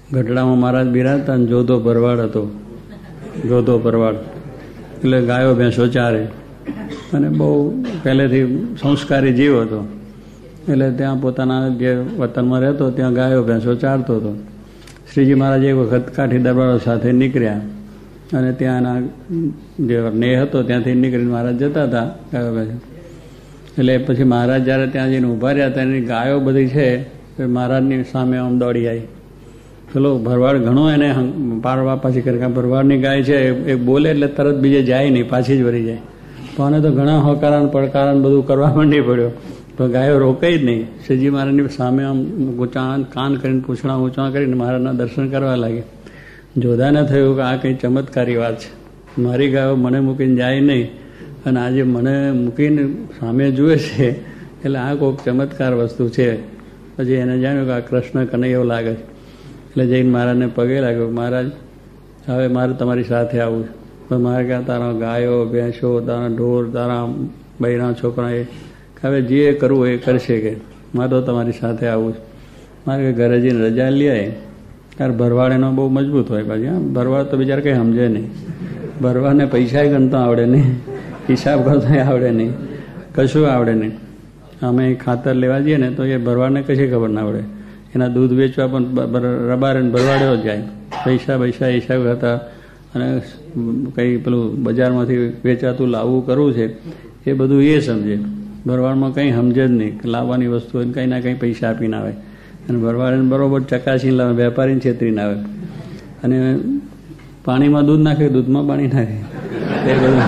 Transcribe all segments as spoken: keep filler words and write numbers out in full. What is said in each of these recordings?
ગઢડામાં મહારાજ બિરાજતા અને જોધો ભરવાડ હતો. જોધો ભરવાડ એટલે ગાયો ભેંસો ચારે અને બહુ પહેલેથી સંસ્કારી જીવ હતો. એટલે ત્યાં પોતાના જે વતનમાં રહેતો ત્યાં ગાયો ભેંસો ચારતો હતો. શ્રીજી મહારાજ એક વખત કાઠી દરબારો સાથે નીકળ્યા અને ત્યાંના જે નેહ હતો ત્યાંથી નીકળીને મહારાજ જતા હતા ગાયો ભેંસો. એટલે પછી મહારાજ જ્યારે ત્યાં જઈને ઊભા રહ્યા હતા એની ગાયો બધી છે એ મહારાજની સામે આમ દોડી આવી. પેલો ભરવાડ ઘણો એને પારવા પાછી કરે, કારણ ભરવાડની ગાય છે એ બોલે એટલે તરત બીજે જાય નહીં, પાછી જ વળી જાય. પણ તો ઘણા હોકારાન પડકારાન બધું કરવા માંડી પડ્યો, પણ ગાયો રોકાઈ જ નહીં. શ્રીજી મહારાજની સામે આમ ઊંચા કાન કરીને પૂંછડા ઊંચા કરીને મહારાજના દર્શન કરવા લાગે. જોધાને થયું કે આ કંઈ ચમત્કારી વાત છે, મારી ગાયો મને મૂકીને જાય નહીં અને આજે મને મૂકીને સામે જુએ છે, એટલે આ કોઈક ચમત્કાર વસ્તુ છે. પછી એને જાણ્યું કે આ કૃષ્ણ કનૈયો લાગે છે. એટલે જઈને મહારાજને પગે લાગ્યો, મહારાજ હવે મારે તમારી સાથે આવવું છે. પણ મારે ક્યાં તારા ગાયો ભેંસો તારા ઢોર તારા બૈરા છોકરા એ હવે જે કરવું એ કરશે કે મારે તો તમારી સાથે આવવું છે. મારે કે ઘરે જઈને રજા લઈ આવે. ત્યારે ભરવાડ એનો બહુ મજબૂત હોય પાછી. હા, ભરવાડ તો બિચારા કંઈ સમજે નહીં. ભરવાડને પૈસા ગણતા આવડે નહીં, હિસાબ કરતા આવડે નહીં, કશું આવડે નહીં. અમે ખાતર લેવા જઈએ ને તો એ ભરવાડને કશી ખબર ના આવડે. એના દૂધ વેચવા પણ રબારે ભરવાડે જ જાય. પૈસા પૈસા હિસાબ કરતા અને કંઈ પેલું બજારમાંથી વેચાતું લાવવું કરવું છે એ બધું એ સમજે. ભરવાડમાં કંઈ સમજે જ નહીં. લાવવાની વસ્તુ કંઈ ના કંઈ પૈસા આપીને આવે અને ભરવાડને બરોબર ચકાસીને લાવે, વેપારીને છેતરીને આવે. અને પાણીમાં દૂધ નાખે, દૂધમાં પાણી નાખે, એ બધું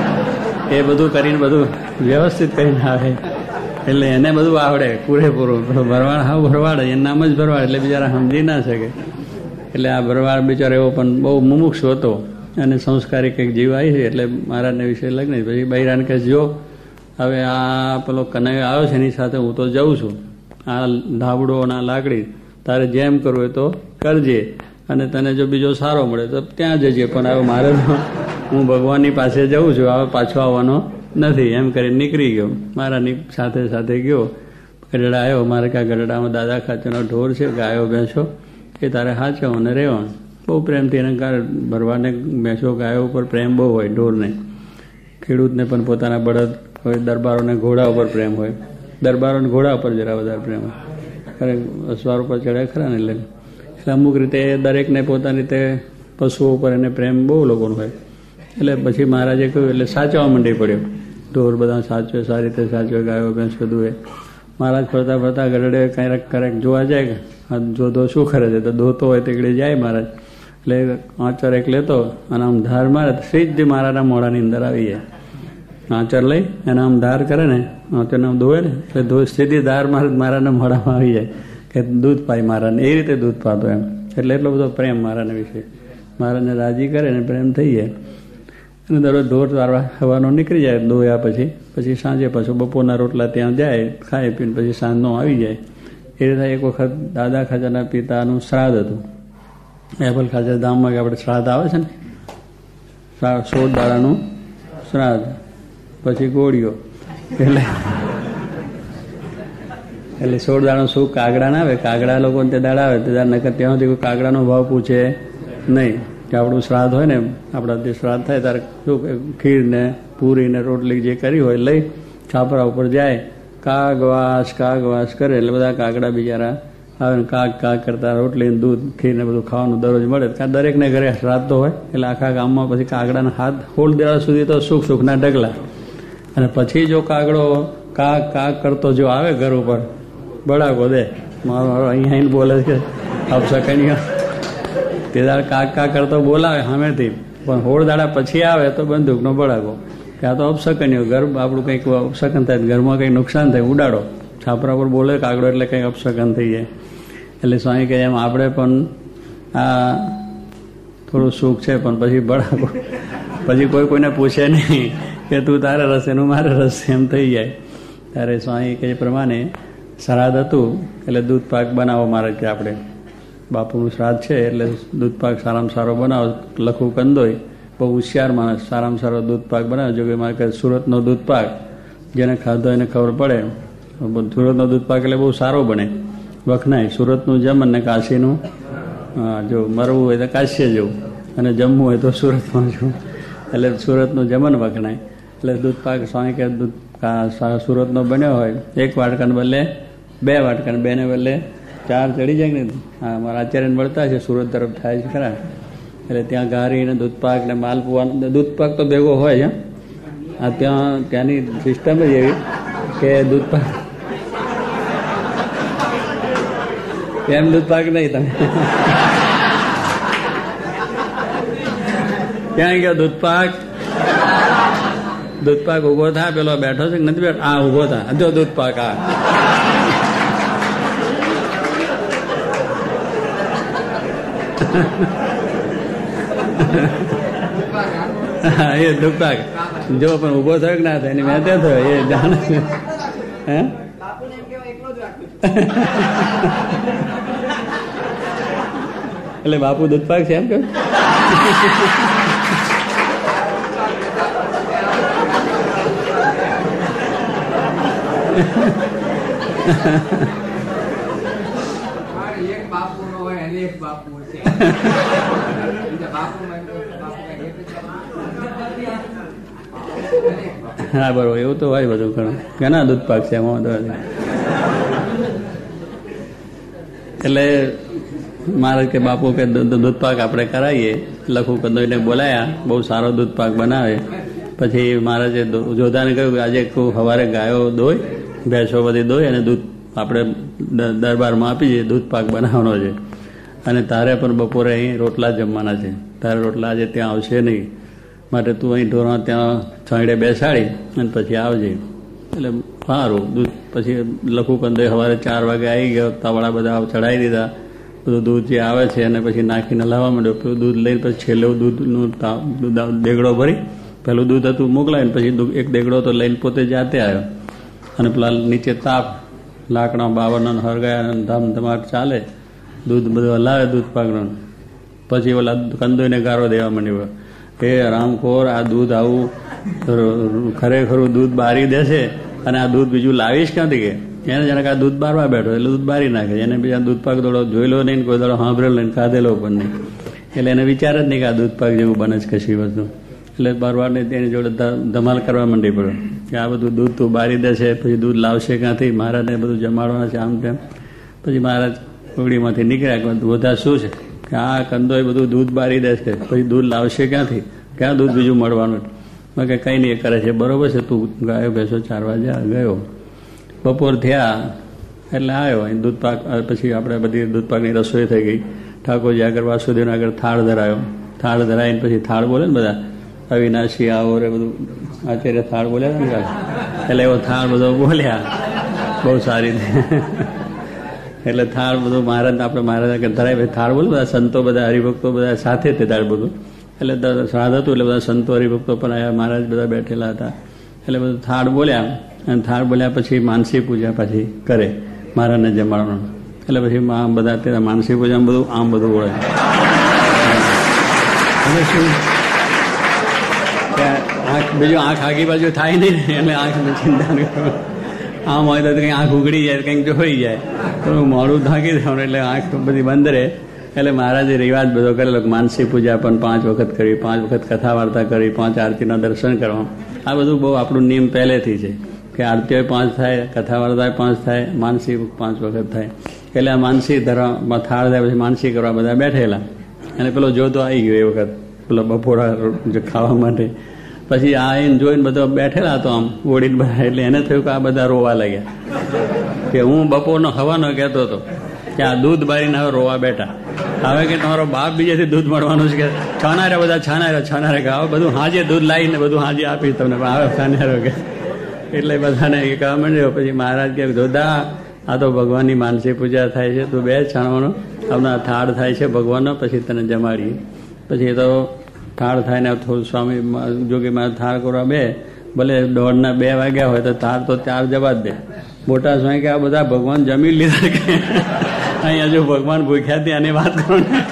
એ બધું કરીને બધું વ્યવસ્થિત કરીને આવે. એટલે એને બધું આવડે પૂરેપૂરું. ભરવાડ હા ભરવાડ એનું નામ જ ભરવાડ, એટલે બિચારા સમજી ના શકે. એટલે આ ભરવાડ બિચારો એવો પણ બહુ મુમુક્ષુ હતો અને સંસ્કારી કંઈક જીવ આવી છે. એટલે મહારાજને વિશે લગ્ન પછી બૈરાને કહે, જો હવે આ પેલો કનૈયો આવ્યો છે એની સાથે હું તો જઉં છું, આ ધાબડો અને આ લાકડી તારે જેમ કરવું હોય તો કરજે અને તને જો બીજો સારો મળે તો ત્યાં જજે, પણ હવે મારે તો હું ભગવાનની પાસે જઉં છું, હવે પાછો આવવાનો નથી. એમ કરીને નીકળી ગયો. મારાની સાથે સાથે ગયો. ગઢડા આવ્યો. મારે કાં ગઢડામાં દાદા ખાચરનો ઢોર છે, ગાયો ભેંસો એ તારે હાચવો અને રહેવાનું. બહુ પ્રેમથી એને કારણ ભરવાડને ભેંસો ગાયો ઉપર પ્રેમ બહુ હોય. ઢોરને, ખેડૂતને પણ પોતાના બળદ હોય, દરબારોને ઘોડા ઉપર પ્રેમ હોય. દરબારોને ઘોડા ઉપર જરા વધારે પ્રેમ હોય. ખરે અસવાર ઉપર ચડે ખરા ને એટલે એટલે અમુક રીતે દરેકને પોતાની રીતે પશુઓ ઉપર એને પ્રેમ બહુ લોકોનો હોય. એટલે પછી મહારાજે કહ્યું એટલે સાચવવા માંડી પડ્યો. ઢોર બધા સાચવે, સારી રીતે સાચવે, ગાયો ભેંસ બધું એ. મહારાજ ફરતા ફરતા ગરડે ક્યારેક ક્યારેક જોવા જાય કે જોધો શું કરે છે, તો દોતો હોય તેકડે જાય મહારાજ. એટલે આંચર એક લેતો અને આમ ધાર મારે સીધી મારાના મોઢાની અંદર આવી જાય. આંચર લઈ એને આમ ધાર કરે ને, આંચરને આમ ધોવે ને એટલે ધો સીધી ધાર મારે મારાના મોઢામાં આવી જાય કે દૂધ પાય મહારાજને. એ રીતે દૂધ પાતો એમ. એટલે એટલો બધો પ્રેમ મહારાજના વિશે. મહારાજને રાજી કરે ને પ્રેમ થઈ જાય. અને દરરોજ ઢોર ચારવા સવારનો નીકળી જાય દોયા પછી પછી સાંજે પાછું બપોરના રોટલા ત્યાં જાય, ખાઈ પીને પછી સાંજનો આવી જાય. એ રીતે એક વખત દાદા ખાચરના પિતાનું શ્રાદ્ધ હતું. એપલ ખાચર ધામમાં આપણે શ્રાદ્ધ આવે છે ને, સોળ દાડાનું શ્રાદ્ધ, પછી ગોળીઓ. એટલે એટલે સોળ દાડાનું શું કાગડા ના આવે, કાગડા લોકોને તે દાડા આવે તે નકર ત્યાં સુધી કોઈ કાગડાનો ભાવ પૂછે નહીં. કે આપણું શ્રાદ્ધ હોય ને, આપણા જે શ્રાદ્ધ થાય ત્યારે શું ખીર ને પૂરી ને રોટલી જે કરી હોય લઈ છાપરા ઉપર જાય, કાગવાસ કાગવાસ કરે એટલે બધા કાગડા બિચારા આવે ને કાગ કાગ કરતા રોટલી દૂધ ખીર ને બધું ખાવાનું દરરોજ મળે. કારણ દરેકને ઘરે શ્રાદ્ધ હોય એટલે આખા ગામમાં પછી કાગડાના હાથ હોળ દેવા સુધી તો સુખ સુખના ઢગલા. અને પછી જો કાગડો કાગ કાગ કરતો જો આવે ઘર ઉપર બળાકો દે, મારો અહીંયા આવીને બોલે છે અપસકણીઓ, તે દાડ કાક કાક કરતો બોલાવે સામેથી, પણ હોળ દાડા પછી આવે તો બંદૂકનો બળાકો કે આ તો અપસકણીઓ, ઘર આપણું કંઈક અપસકન થાય, ઘરમાં કંઈક નુકસાન થાય, ઉડાડો. છાપરા પર બોલે કાગડો એટલે કંઈક અપસકન થઈ જાય. એટલે સ્વામી કહે એમ આપણે પણ આ થોડું સુખ છે પણ પછી બળાકો, પછી કોઈ કોઈને પૂછે નહીં કે તું તારે રસે નું મારે રસે, એમ થઈ જાય. ત્યારે સ્વામી કહે પ્રમાણે શ્રાદ્ધ હતું એટલે દૂધ પાક બનાવો મારે કે આપણે બાપુનું શ્રાદ્ધ છે એટલે દૂધ પાક સારામાં સારો બનાવો. લખું કંદોય બહુ હોશિયાર માણસ, સારામાં સારો દૂધ પાક બનાવે. જો કે મારે કહે સુરતનો દૂધ પાક જેને ખાધો એને ખબર પડે. સુરતનો દૂધ પાક એટલે બહુ સારો બને, વખણાય. સુરતનું જમણ ને કાશીનું હા, જો મરવું હોય તો કાશ્ય જવું અને જમવું હોય તો સુરતમાં જવું. એટલે સુરતનું જમન વખણાય. એટલે દૂધ પાક સ્વામી કે દૂધ સુરતનો બન્યો હોય એક વાટકાને બદલે બે વાટકાને બે ને બદલે ચાર ચડી જાય ને. હા, મારા આચાર્યને મળતા છે સુરત તરફ થાય છે ખરા. એટલે ત્યાં ઘારી ને દૂધ પાક ને માલપુઆ દૂધ પાક તો ભેગો હોય છે. આ ત્યાં ત્યાંની સિસ્ટમ જ એવી કે દૂધ પાક એમ દૂધ પાક નહીં. તમે ક્યાં ગયો દૂધ પાક? દૂધ પાક ઉભો થાય, પેલો બેઠો છે નથી બેઠો? આ ઉભો થાય, જો દૂધ પાક. આ હા, એ દૂધ પાક જો પણ ઉભો થયો કે ના થાય એની મેં થયો એ જાણે છે. હે એટલે બાપુ દૂધ પાક છે એમ કે એક બાપુ નો હોય અને એક બાપુ છે. હા, બરોબર, એવું તો હોય બધું ઘણું. ઘણા દૂધ પાક છે એમાં. એટલે મારે કે બાપુ કે દૂધ પાક આપણે કરાવીએ. લખું કંદોઈને બોલાયા, બહુ સારો દૂધ પાક બનાવે. પછી મહારાજે જોધાને કહ્યું કે આજે સવારે ગાયો દોય, ભેંસો બધી દોય અને દૂધ આપણે દરબારમાં આપી દઈએ, દૂધ પાક બનાવવાનો છે. અને તારે પણ બપોરે અહીં રોટલા જમવાના છે. તારે રોટલા આજે ત્યાં આવશે નહીં, માટે તું અહીં ઢોરા ત્યાં છાંયડે બેસાડી અને પછી આવજે. એટલે સારું. દૂધ પછી લખું કંદોઈ સવારે ચાર વાગે આવી ગયો, તાવડા બધા ચડાવી દીધા. બધું દૂધ જે આવે છે અને પછી નાખીને લાવવા માંડ્યો. પેલું દૂધ લઈને પછી છેલ્લે દૂધનું દેગડો ભરી પેલું દૂધ હતું મોકલાવીને પછી એક દેગડો તો લઈને પોતે જાતે આવ્યો. અને પેલા નીચે તાપ લાકડા બાવરના હરગાયા ધામ ધમાટ ચાલે, દૂધ બધું હલાવે દૂધ પાકનો. પછી ઓલા કંદોઈને ગારો દેવા માંડ્યો, હે રામખોર, આ દૂધ આવું ખરેખરું દૂધ બારી દેશે અને આ દૂધ બીજું લાવીશ ક્યાંથી? કે એને જરાક આ દૂધ બારવા બેઠો એટલે દૂધ બારી નાખે. એને બીજા દૂધ પાક દોડો જોયેલો નહીં, કોઈ દોડો સાંભળેલો નહીં, ખાધેલો પણ નહીં. એટલે એને વિચાર જ નહીં કે આ દૂધ પાક જેવું બને જ કશી વસ્તુ. એટલે ભરવાડને તેની જોડે ધમાલ કરવા માંડી પડ્યો કે આ બધું દૂધ તું બારી દેશે, પછી દૂધ લાવશે ક્યાંથી? મહારાજને બધું જમાડવાના છે આમ તેમ. પછી મહારાજ ઓગડીમાંથી નીકળ્યા, બધા શું છે કે આ કંદોય બધું દૂધ બારી દેશે, પછી દૂધ લાવશે ક્યાંથી? ક્યાં દૂધ બીજું મળવાનું? મેં કે કંઈ નહીં, એ કરે છે બરોબર છે, તું ગાયો ભેંસો ચારવા જા. ગયો. બપોર થયા એટલે આવ્યો અહીં દૂધ પાક. પછી આપણે બધી દૂધ પાકની રસોઈ થઈ ગઈ. ઠાકોરજી આગળ વાસુદેવના આગળ થાળ ધરાયો. થાળ ધરાવીને પછી થાળ બોલે ને બધા અવિનાશી આવો રે બધું આચાર્ય થાળ બોલ્યા ને, એટલે એવો થાળ બધો બોલ્યા બહુ સારી રીતે. એટલે થાળ બધું મહારાજ આપણે મહારાજ આગળ ધરાય પછી થાળ બોલે. બધા સંતો બધા હરિભક્તો બધા સાથે તે થાળ બધું. એટલે શ્રાદ્ધ હતું એટલે બધા સંતો હરિભક્તો પણ આવ્યા, મહારાજ બધા બેઠેલા હતા. એટલે બધું થાળ બોલ્યા અને થાળ બોલ્યા પછી માનસી પૂજા પાછી કરે મહારાજને જમાડવાનું. એટલે પછી આમ બધા ત્યાં માનસી પૂજામાં બધું આમ બધું બોલે. હવે શું આંખ બીજું આંખ આગી બાજુ થાય નહીં ને, એટલે આંખની ચિંતા ન કરો. આમ હોય તો કંઈક આંખ ઉઘડી જાય, કંઈક જોઈ જાય તો મોડું થાકી દેવાનું, એટલે આંખ બધી બંધ રહે. એટલે મહારાજે રિવાજ બધો કરેલો માનસી પૂજા પણ પાંચ વખત કરવી, પાંચ વખત કથા વાર્તા કરવી, પાંચ આરતીના દર્શન કરવા. આ બધું બહુ આપણું નિયમ પહેલેથી છે કે આરતીઓ પાંચ થાય, કથા વાર્તા પાંચ થાય, માનસી પાંચ વખત થાય. એટલે આ માનસી ધરવામાં થાળ થાય પછી માનસી કરવા બધા બેઠેલા. અને પેલો જોધો આવી ગયો એ વખત પેલો બપોરા ખાવા માટે. પછી આ એને જોઈને બધા બેઠેલા હતો આમ ઓળીને બધા. એટલે એને થયું કે આ બધા રોવા લાગ્યા કે હું બપોરનો હવાનો કહેતો હતો કે આ દૂધ બારીને હવે રોવા બેઠા. હવે કે તમારો બાપ બીજેથી દૂધ મળવાનું છે કે છાનારે બધા છાનારે છાનારે કે હવે બધું હાજે દૂધ લાવીને બધું હાજે આપીશ તમને, હવે છાનારો કે. એટલે બધાને એ કહેવા માંડ્યો. પછી મહારાજ કે જોધા, આ તો ભગવાનની માનસી પૂજા થાય છે, તું બે છાણવાનો હમણાં થાળ થાય છે ભગવાનનો, પછી તને જમાડીએ. પછી એ તો થાળ થાય ને થોડું સ્વામી જોગીમાં થાળ કરવા બે, ભલે દોઢના બે વાગ્યા હોય તો થાળ તો ચાર જવા જ દે. મોટા સ્વામી કે આ બધા ભગવાન જમી લીધા કે અહીં હજુ ભગવાન ભૂખ્યા હતી આની વાત કરો ને.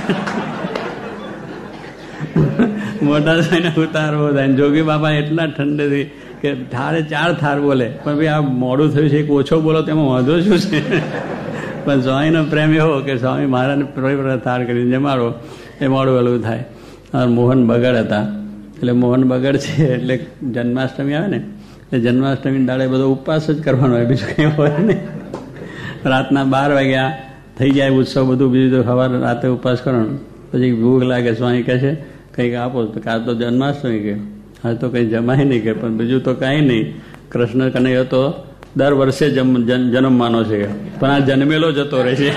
મોટા સ્વામીને ઉતારવો થાય. જોગી બાપા એટલા ઠંડેથી કે થાળે ચાર થાળ બોલે, પણ ભાઈ આ મોડું થયું છે એક ઓછો બોલો તેમાં વાંધો શું છે? પણ સ્વામીનો પ્રેમ એવો કે સ્વામી મહારાજને પરિવાર થાળ કરીને જમાડો એ મોડું વહેલું થાય. મોહન બગડ હતા એટલે મોહન બગડ છે એટલે જન્માષ્ટમી આવે ને એટલે જન્માષ્ટમી દાડે બધો ઉપવાસ જ કરવાનો હોય, બીજું કંઈ હોય નહીં. રાતના બાર વાગ્યા થઈ જાય ઉત્સવ બધું, બીજું તો સવારે રાતે ઉપવાસ કરવાનો. પછી ભૂખ લાગે, સ્વામી કહે છે કંઈક આપો, તો કાં તો જન્માષ્ટમી કે હા તો કંઈ જમાય નહીં કે, પણ બીજું તો કાંઈ નહીં. કૃષ્ણ કનૈયો તો દર વર્ષે જન્મવાનો છે, પણ આ જન્મેલો જતો રહે છે.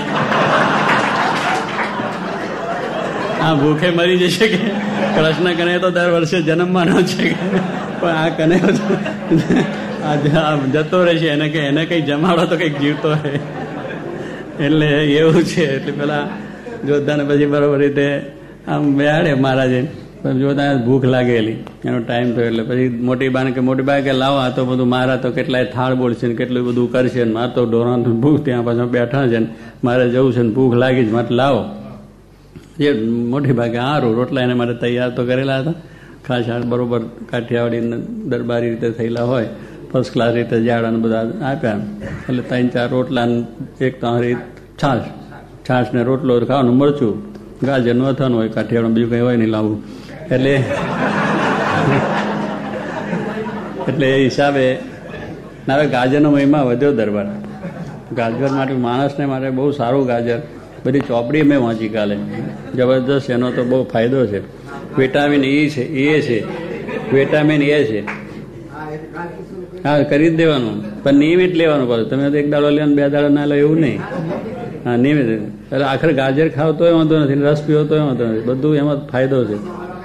આ ભૂખે મરી જશે કે કૃષ્ણ કનૈયો તો દર વર્ષે જન્મવાનો છે, પણ આ કનૈયો જતો રહે છે. એને કે એને કંઈક જમાડો તો કંઈક જીવતો રહે. એટલે એવું છે. એટલે પેલા જોધાને પછી બરોબર રીતે આમ બેહાડે મહારાજે. જોતા ભૂખ લાગેલી, એનો ટાઈમ થયો એટલે પછી મોટી બાને કે મોટી બા કે લાવો આ તો બધું મારા તો કેટલાય થાળ બોલશે ને કેટલું બધું કરશે ને મારે તો ઢોરાનું ભૂખ ત્યાં પાછા બેઠા છે ને મારે જવું છે ને ભૂખ લાગી જ માટે લાવો. એ મોટી બા કે સારું, રોટલા એને માટે તૈયાર તો કરેલા હતા, ખાસ બરોબર કાઠિયાવાડી દરબારી રીતે થયેલા હોય, ફર્સ્ટ ક્લાસ રીતે જાડાને બધા આપ્યા. એટલે ત્રણ ચાર રોટલા એક તમારી છાશ છાશ ને રોટલો ખાવાનું, મરચું ગાજરનું અથાણું હોય, કાઠિયાવાડ બીજું કંઈ હોય નહીં લાવવું. એટલે એટલે એ હિસાબે હવે ગાજરનો મહિમા વધ્યો દરબાર. ગાજર માટે માણસને માટે બહુ સારું ગાજર, બધી ચોપડી મેં વાંચી કાલે, જબરદસ્ત. એનો તો બહુ ફાયદો છે. વિટામિન ઈ છે, એ છે, વિટામિન એ છે. હા કરી જ દેવાનું, પણ નિયમિત લેવાનું પડે. તમે તો એક દાડો લે બે દાડો ના લો એવું નહીં. હા નિયમિત. એટલે આખરે ગાજર ખાવ તોય વાંધો નથી, રસ પીવો તોય વાંધો નથી, બધું એમાં ફાયદો છે.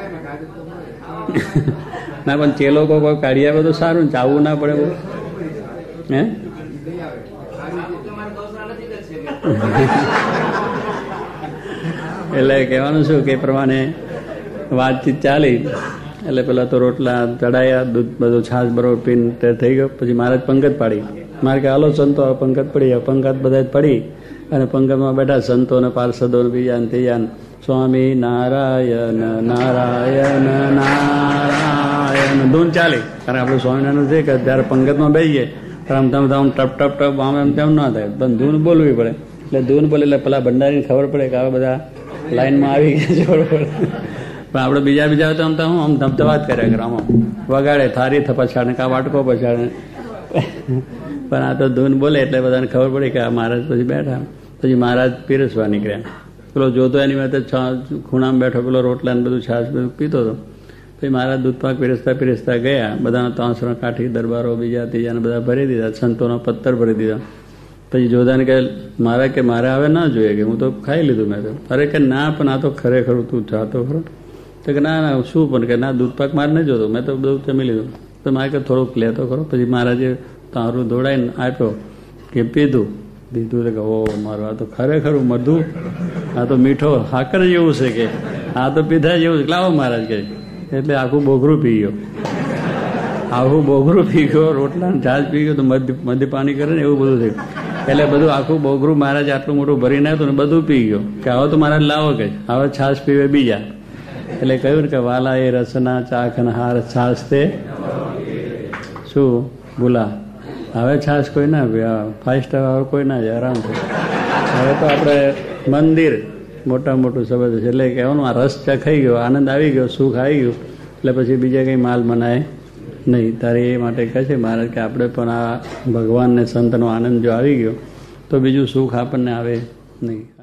ના પણ ચેલો કોઈ કાઢી આવે તો સારું, ચાવવું ના પડે બહુ. હે એટલે કહેવાનું શું કે પ્રમાણે વાતચીત ચાલી. એટલે પેલા તો રોટલા ચડાયા, દૂધ બધું છાશ બરોબર પીને થઈ ગયો. પછી મહારાજ પંગત પાડી. મારે કે હાલો સંતો પંગત પડી. પંગત બધા જ પડી અને પંગતમાં બેઠા સંતો ને પાર્ષદો ને બીજા ને ત્રીજા. સ્વામી નારાયણ નારાયણ નારાયણ ધૂન ચાલી. કારણ આપણે સ્વામિનારાયણ છે કે જયારે પંગતમાં બેસીએ ત્યારે આમ તમે આમ ટપ ટપ ટપ આમ એમ તેમ ના થાય, પણ ધૂન બોલવી પડે. એટલે ધૂન બોલે એટલે પેલા ભંડારીને ખબર પડે કે આવા બધા લાઈનમાં આવી ગયા છે બરોબર. પણ આપણે બીજા બીજા તો આમ તો આમ ધબધબાટ કર્યા કરે, આમ વગાડે, થારી પછાડે કા વાટકો પછાડે. પણ આ તો ધૂન બોલે એટલે બધાને ખબર પડી કે આ મહારાજ પછી બેઠા. પછી મહારાજ પીરસવા નીકળ્યા. પેલો જોતો એની વાતે ખૂણામાં બેઠો, પેલો રોટલા ને બધું છાશ બધું પીતો હતો. પછી મહારાજ દૂધપાક પીરસતા પીરસતા ગયા. બધાના ત્રણસો કાઠી દરબારો બીજા ત્રીજાને બધા ભરી દીધા, સંતોનો પત્તર ભરી દીધા. પછી જોધાને કહે મારા કે મારે હવે ના જોઈએ કે હું તો ખાઈ લીધું મેં તો. અરે કે ના પણ આ તો ખરેખર તું જાતો ખરો. તો કે ના ના શું પણ કે ના દૂધપાક મારે નહીં જોતો, મેં તો બધું જમી લીધું. તો મારે કે થોડુંક લેતો ખરો. પછી મહારાજે તારું દોડાઈને આપ્યો કે પીધું. પીધું તો કે ઓ મારું આ તો ખરેખર મધુ, આ તો મીઠો હાકર જેવું છે કે આ તો પીધા જેવું છે. લાવો મહારાજ કે એટલે આખું બોઘરું પી ગયો. આખું બોઘરું પી ગયો, રોટલા છાશ પી ગયો, તો મધ મધ પાણી કરે ને એવું બધું થયું. એટલે બધું આખું બોઘરું મહારાજ આટલું મોટું ભરી નાખ્યું ને બધું પી ગયો. કે હવે તો મહારાજ લાવો કે હવે છાશ પીવે બીજા. એટલે કહ્યું ને કે વાલા એ રસના ચાખ અને હાર છાશ તે શું ભૂલા. હવે છાશ કોઈ ના ફાઈવ સ્ટાર હવે કોઈ ના જાય આરામથી. હવે તો આપણે મંદિર મોટા મોટું શબ્દ છે. એટલે કહેવાનું આ રસ ચખાઈ ગયો, આનંદ આવી ગયો, સુખ આવી ગયું, એટલે પછી બીજા કંઈ માલ મનાય નહીં. તારે એ માટે કહે છે મહારાજ કે આપણે પણ આ ભગવાન ને સંતનો આનંદ જો આવી ગયો તો બીજું સુખ આપણને આવે નહીં.